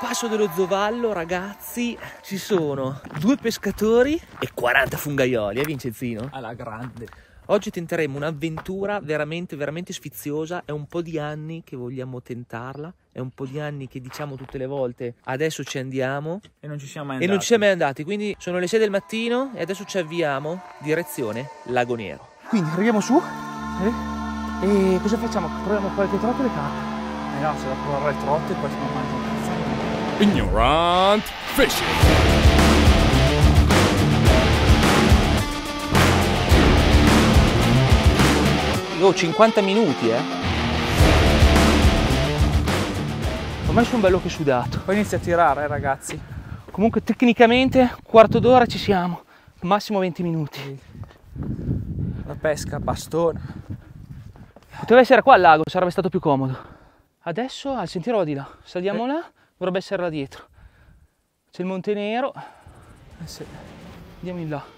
passo dello Zovallo, ragazzi, ci sono 2 pescatori e 40 fungaioli, Vincenzino? Alla grande. Oggi tenteremo un'avventura veramente, veramente sfiziosa. È un po' di anni che vogliamo tentarla, è un po' di anni che diciamo tutte le volte adesso ci andiamo E non ci siamo mai e andati. non ci siamo mai andati. Quindi sono le 6 del mattino e adesso ci avviamo direzione Lago Nero. Quindi arriviamo su e cosa facciamo? Proviamo qualche trotto e le carte? No, se la provare il trotto e poi siamo mangiati un caffè. Ignorant Fishing. Oh, 50 minuti, Ormai sono bello che sudato. Poi inizia a tirare, ragazzi. Comunque tecnicamente quarto d'ora ci siamo, massimo 20 minuti. La pesca a bastone. Poteva essere qua al lago, sarebbe stato più comodo. Adesso al sentiero va di là, saliamo là, dovrebbe essere là dietro. C'è il Monte Nero. Sì. Andiamo in là.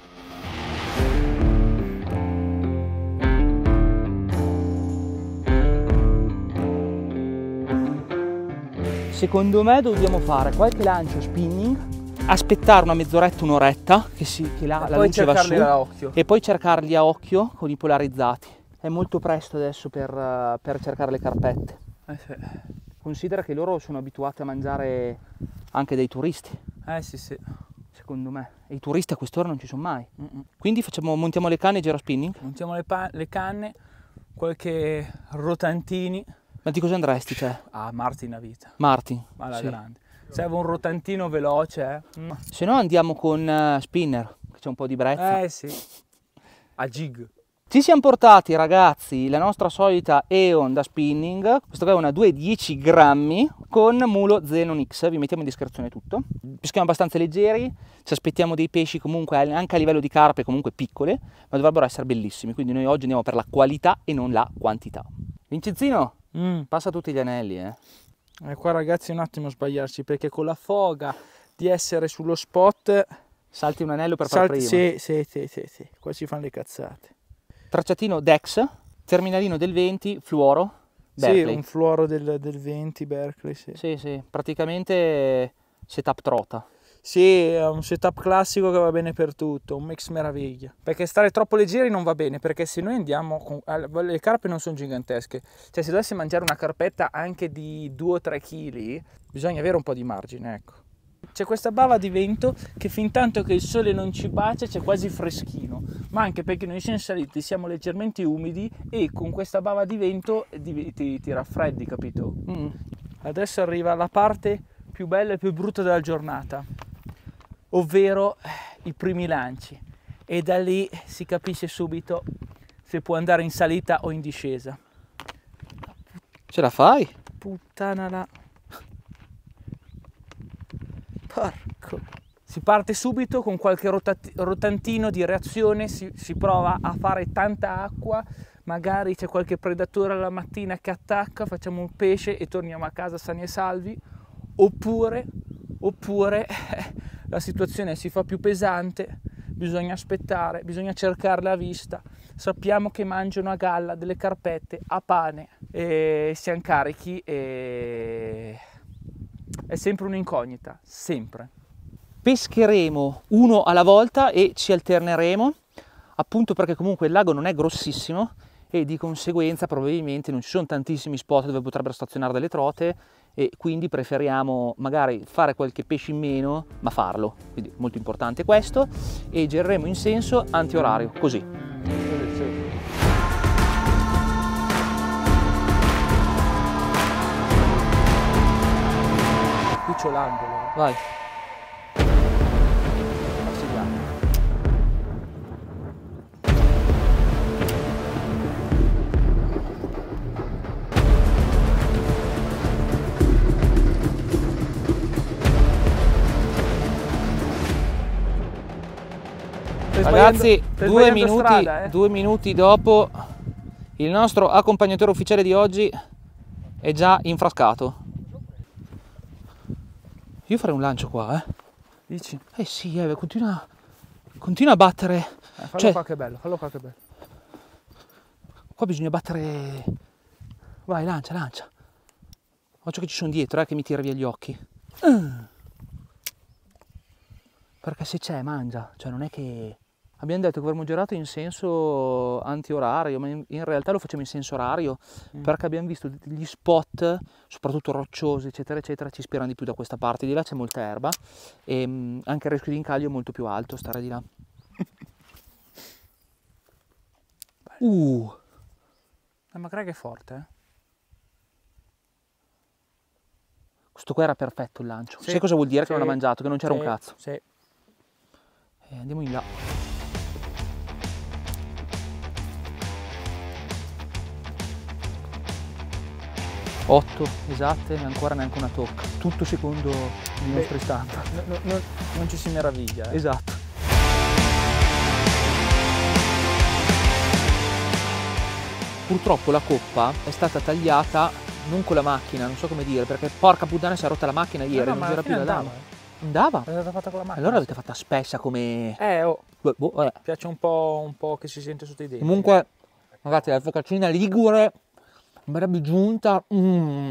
Secondo me dobbiamo fare qualche lancio spinning, aspettare una mezz'oretta, un'oretta, che la luce va su, a occhio. e poi cercarli a occhio con i polarizzati. È molto presto adesso per cercare le carpette. Sì. Considera che loro sono abituati a mangiare anche dei turisti. Sì. Secondo me. E i turisti a quest'ora non ci sono mai. Quindi montiamo le canne e giro spinning? Montiamo le canne, qualche rotantini. Ma di cosa andresti, cioè? Martin a vita. Martin. Alla sì. grande. Serve un rotantino veloce, Se no andiamo con spinner, che c'è un po' di brezza. Sì. A jig. Ci siamo portati, ragazzi, la nostra solita Eon da spinning. Questo qua è una 210 grammi con mulo Xenon X. Vi mettiamo in descrizione tutto. Peschiamo abbastanza leggeri, ci aspettiamo dei pesci comunque anche a livello di carpe comunque piccole, ma dovrebbero essere bellissimi. Quindi noi oggi andiamo per la qualità e non la quantità. Vincenzino, passa tutti gli anelli, E qua, ragazzi, un attimo sbagliarci, perché con la foga di essere sullo spot salti un anello per far prima. Sì. Qua si fanno le cazzate. Tracciatino Dex, terminalino del 20, fluoro, Berkeley. Sì, un fluoro del 20 Berkeley, sì. Sì, praticamente setup trota. Sì, è un setup classico che va bene per tutto, un mix meraviglia. Perché stare troppo leggeri non va bene, perché se noi andiamo le carpe non sono gigantesche. Cioè, se dovessi mangiare una carpetta anche di 2 o 3 kg, bisogna avere un po' di margine, ecco. C'è questa bava di vento che fin tanto che il sole non ci bacia c'è quasi freschino, ma anche perché noi siamo saliti, siamo leggermente umidi e con questa bava di vento ti raffreddi, capito? Adesso arriva la parte più bella e più brutta della giornata, ovvero i primi lanci, e da lì si capisce subito se può andare in salita o in discesa. Ce la fai? Puttana la... Porco. Si parte subito con qualche rotantino di reazione, si prova a fare tanta acqua, magari c'è qualche predatore alla mattina che attacca, facciamo un pesce e torniamo a casa sani e salvi, oppure la situazione si fa più pesante, bisogna aspettare, bisogna cercarla a vista, sappiamo che mangiano a galla delle carpette a pane e siamo carichi e... È sempre un'incognita, sempre. Pescheremo uno alla volta e ci alterneremo, appunto perché comunque il lago non è grossissimo e di conseguenza probabilmente non ci sono tantissimi spot dove potrebbero stazionare delle trote e quindi preferiamo magari fare qualche pesce in meno, ma farlo. Quindi molto importante questo, e gireremo in senso antiorario, così. Qui c'ho l'angolo. Vai. Ragazzi, 2 minuti dopo il nostro accompagnatore ufficiale di oggi è già infrascato. Io farei un lancio qua, Dici? Eh sì, continua a battere. Fallo qua che bello, fallo qua che bello. Qua bisogna battere. Vai, lancia. Occhio che ci sono dietro, che mi tira via gli occhi. Perché se c'è, mangia. Cioè non è che... Abbiamo detto che avremmo girato in senso antiorario, ma in realtà lo facciamo in senso orario, perché abbiamo visto gli spot, soprattutto rocciosi, eccetera, eccetera, ci ispirano di più da questa parte. Di là c'è molta erba e anche il rischio di incaglio è molto più alto, stare di là. Ma credi che è forte, eh? Questo qua era perfetto il lancio. Sì, Sai cosa vuol dire sì, che non ha mangiato? Che non c'era sì, un cazzo. Sì. Andiamo in là. Otto esatte, ancora neanche una tocca. Tutto secondo i nostri standard. Non ci si meraviglia. Esatto. Purtroppo la coppa è stata tagliata non con la macchina, non so come dire, perché porca puttana si è rotta la macchina ieri, No, non ma c'era alla più da fine dare. Andava? È stata fatta con la macchina. Allora l'avete fatta spessa come... vabbè. Piace un po' che si sente sotto i denti. Comunque, ragazzi, la focaccina ligure, verrebbe giunta. Sì.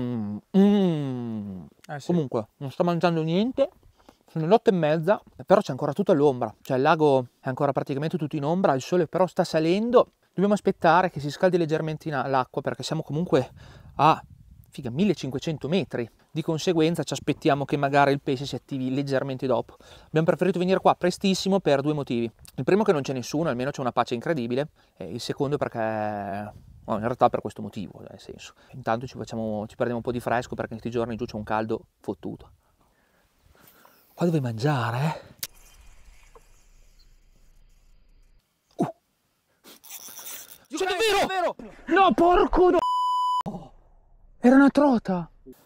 Comunque, non sto mangiando niente, sono le 8:30, però c'è ancora tutta l'ombra, cioè il lago è ancora praticamente tutto in ombra, il sole però sta salendo, dobbiamo aspettare che si scaldi leggermente l'acqua perché siamo comunque a 1500 metri, di conseguenza ci aspettiamo che magari il pesce si attivi leggermente dopo. Abbiamo preferito venire qua prestissimo per due motivi: il primo che non c'è nessuno, almeno c'è una pace incredibile, e il secondo perché, in realtà per questo motivo, nel senso, intanto ci perdiamo un po' di fresco perché in questi giorni giù c'è un caldo fottuto. Qua dove mangiare, C'è davvero? No, porco no! Era una trota!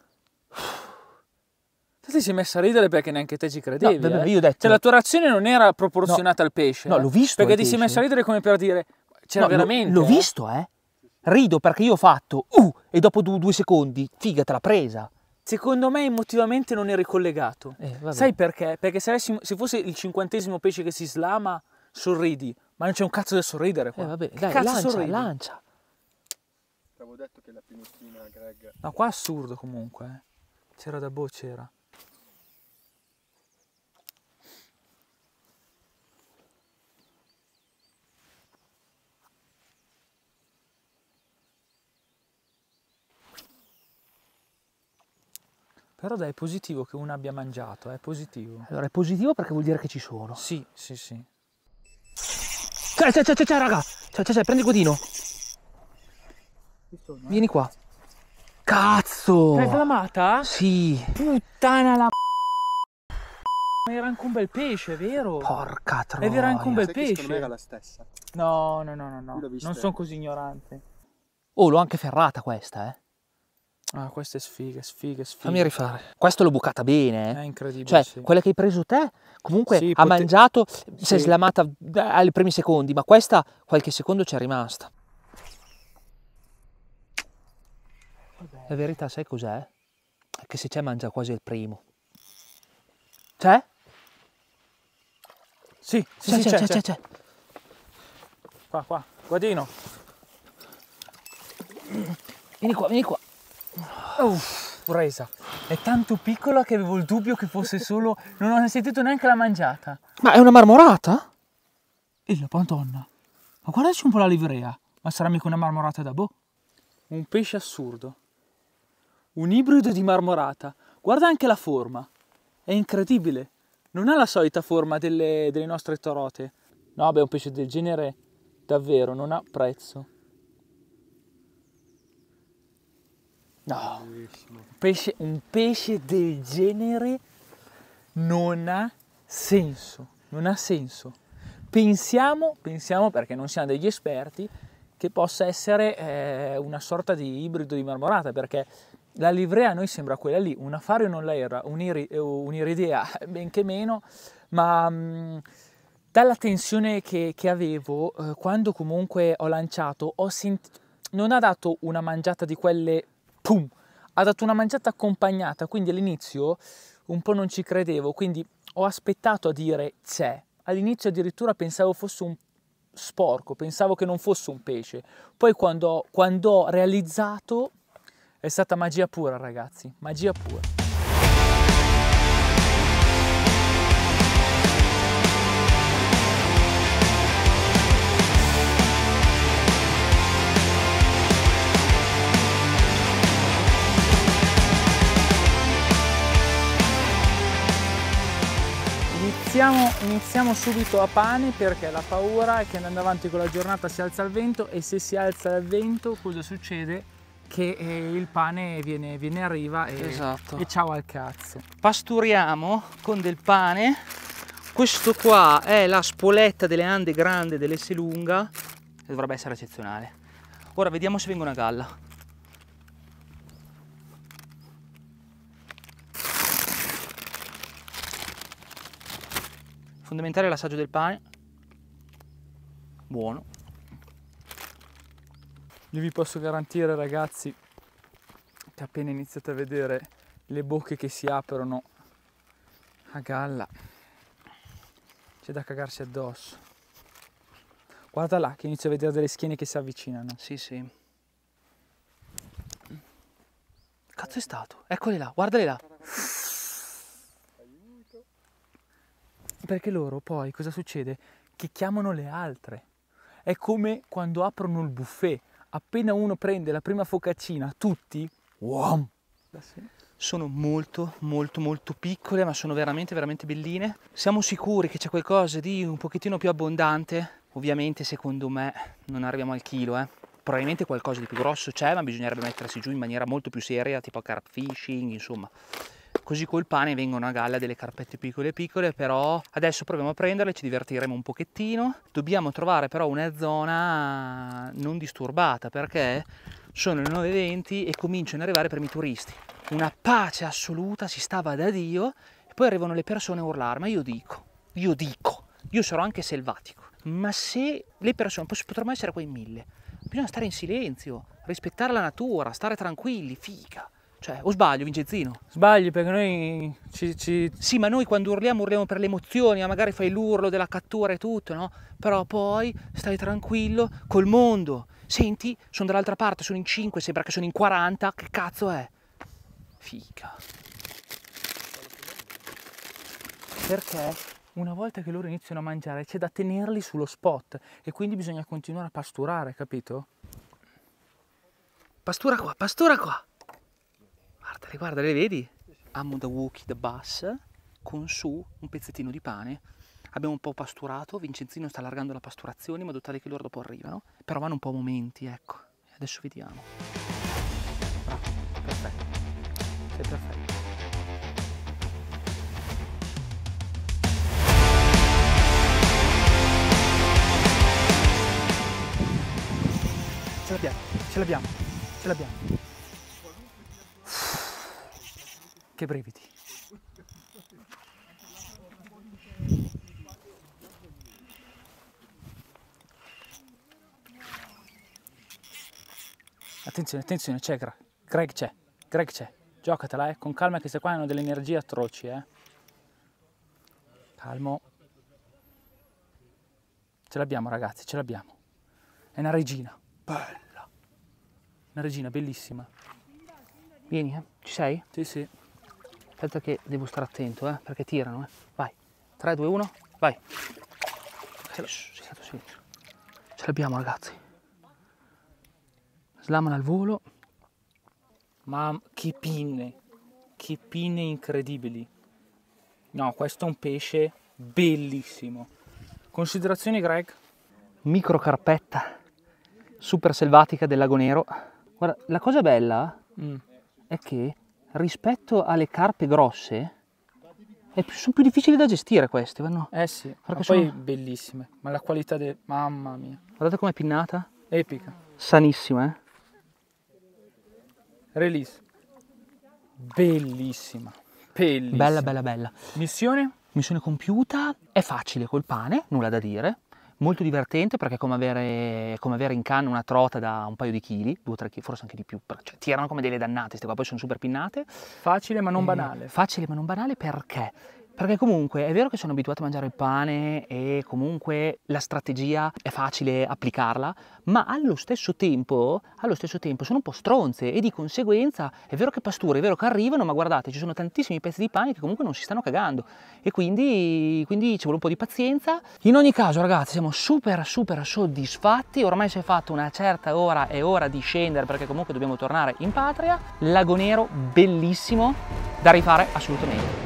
Ti sei messa a ridere perché neanche te ci credevi. No, vabbè, io ho detto... Cioè la tua reazione non era proporzionata al pesce. No, l'ho visto. Perché ti sei messa a ridere come per dire... C'era veramente. L'ho visto, Rido perché io ho fatto... e dopo 2 secondi, figa, te l'ha presa. Secondo me emotivamente non eri collegato. Sai perché? Perché se fosse il 50° pesce che si slama, sorridi. Ma non c'è un cazzo da sorridere qua. Vabbè, che dai, cazzo lancia. Ti avevo detto che la pinottina, Greg. No, qua è assurdo comunque. C'era da c'era. Però dai, è positivo che uno abbia mangiato, è positivo. Allora, è positivo perché vuol dire che ci sono. Sì. C'è, raga! C'è, prendi il codino. Vieni qua. Cazzo! L'hai slamata? Sì. Puttana la ma era anche un bel pesce, vero? Porca troia. È vero, anche un bel Sai che secondo me pesce. era la stessa. No. l'ho vista. Non sono così ignorante. Oh, l'ho anche ferrata questa, Ah, queste sfighe. Fammi rifare. Questo l'ho bucata bene, È incredibile. Cioè, sì. quella che hai preso te, comunque Sì, ha mangiato, si è sì. slamata ai primi secondi, ma questa qualche secondo c'è rimasta. Vabbè. La verità, sai cos'è? È che se c'è mangia quasi il primo. C'è? Sì, C'è. Qua, guardino. Vieni qua. Presa. È tanto piccola che avevo il dubbio che fosse solo... Non ho sentito neanche la mangiata. Ma è una marmorata? E la madonna. Ma guardaci un po' la livrea. Ma sarà mica una marmorata da boh? Un pesce assurdo. Un ibrido di marmorata. Guarda anche la forma. È incredibile. Non ha la solita forma delle nostre torote. No, beh, un pesce del genere davvero non ha prezzo. No, un pesce del genere non ha senso. Pensiamo, perché non siamo degli esperti, che possa essere una sorta di ibrido di marmorata, perché la livrea a noi sembra quella lì, un afario non la era, un'iridea benché meno, ma dalla tensione che avevo, quando comunque ho lanciato, ho sentito, non ha dato una mangiata di quelle, pum, ha dato una mangiata accompagnata, quindi all'inizio un po' non ci credevo, quindi ho aspettato a dire c'è. All'inizio addirittura pensavo fosse un sporco, pensavo che non fosse un pesce. Poi quando ho realizzato è stata magia pura, ragazzi, magia pura. iniziamo subito a pane, perché la paura è che andando avanti con la giornata si alza il vento, e se si alza il vento cosa succede? Che il pane viene a riva e, Esatto. e ciao al cazzo. Pasturiamo con del pane. Questo qua è la spoletta delle Ande grande dell'Esselunga, che dovrebbe essere eccezionale. Ora vediamo se vengono a galla. Fondamentale l'assaggio del pane. Buono. Io vi posso garantire, ragazzi, che appena iniziate a vedere le bocche che si aprono a galla, c'è da cagarsi addosso. Guarda là che inizio a vedere delle schiene che si avvicinano. Sì, sì. Cazzo è stato? Eccoli là, guardali là. Perché loro poi cosa succede? Che chiamano le altre. È come quando aprono il buffet. Appena uno prende la prima focaccina, tutti, wow. Sono molto piccole, ma sono veramente belline. Siamo sicuri che c'è qualcosa di un pochettino più abbondante? Ovviamente secondo me non arriviamo al chilo, Probabilmente qualcosa di più grosso c'è, ma bisognerebbe mettersi giù in maniera molto più seria, tipo carp fishing, insomma. Così col pane vengono a galla delle carpette piccole, però adesso proviamo a prenderle, ci divertiremo un pochettino. Dobbiamo trovare però una zona non disturbata, perché sono le 9:20 e cominciano ad arrivare i primi turisti. Una pace assoluta, si stava da Dio, e poi arrivano le persone a urlare. Ma io dico, io sarò anche selvatico, ma se le persone potremmo essere quei 1000, bisogna stare in silenzio, rispettare la natura, stare tranquilli, figa. Cioè, o sbaglio, Vincenzino? Sbagli, perché noi Sì, ma noi quando urliamo per le emozioni, magari fai l'urlo della cattura e tutto, no? Però poi stai tranquillo col mondo. Senti, sono dall'altra parte, sono in 5, sembra che sono in 40, che cazzo è? Figa. Perché una volta che loro iniziano a mangiare c'è da tenerli sullo spot, e quindi bisogna continuare a pasturare, capito? Pastura qua, pastura qua. Guardale, vedi? Amo da Wookie the Bus, con su un pezzettino di pane. Abbiamo un po' pasturato, Vincenzino sta allargando la pasturazione in modo tale che loro dopo arrivano, però vanno un po' a momenti, ecco. Adesso vediamo. Bravo, perfetto. Sei perfetto. Ce l'abbiamo. Che brividi. Attenzione, c'è Greg c'è. Giocatela, con calma, che queste qua hanno delle energie atroci, Calmo. Ce l'abbiamo, ragazzi, ce l'abbiamo. È una regina. Bella. Una regina bellissima. Vieni, ci sei? Sì. Aspetta che devo stare attento, perché tirano, Vai. 3, 2, 1, vai. Ce l'abbiamo, ragazzi. Slamano al volo. Ma che pinne incredibili. No, questo è un pesce bellissimo. Considerazioni, Greg? Microcarpetta super selvatica del Lago Nero. Guarda, la cosa bella è che rispetto alle carpe grosse sono più difficili da gestire queste, no? Sì, perché ma poi bellissime. Ma la qualità mamma mia. Guardate com'è pinnata. Epica. Sanissima, Release. Bellissima. Bella. Missione compiuta. È facile col pane, nulla da dire. Molto divertente, perché è come avere in canna una trota da un paio di chili, 2-3 kg, forse anche di più, cioè tirano come delle dannate, queste qua poi sono super pinnate. Facile ma non banale. Facile ma non banale, perché? Perché comunque è vero che sono abituato a mangiare il pane e comunque la strategia è facile applicarla, ma allo stesso tempo sono un po' stronze, e di conseguenza è vero che pasture, è vero che arrivano, ma guardate, ci sono tantissimi pezzi di pane che comunque non si stanno cagando, e quindi ci vuole un po' di pazienza. In ogni caso, ragazzi, siamo super soddisfatti. Ormai si è fatto una certa ora, è ora di scendere, perché comunque dobbiamo tornare in patria. Lago Nero bellissimo, da rifare assolutamente.